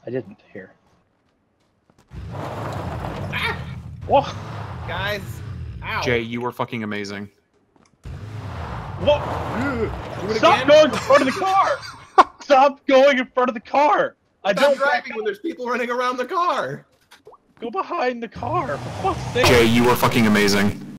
I didn't hear. Ah! What? Guys, ow. Jay, you are fucking amazing. What? Stop again? going in front of the car! Stop going in front of the car! I Stop don't driving when there's people running around the car. go behind the car. For fuck's sake! Jay, you are fucking amazing.